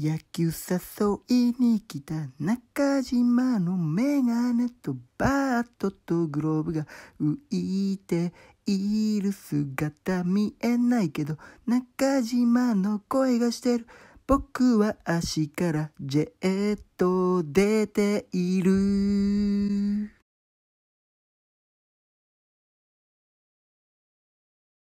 野球誘いに来た中島のメガネとバットとグローブが浮いている姿見えないけど中島の声がしてる。僕は足からジェット出ている。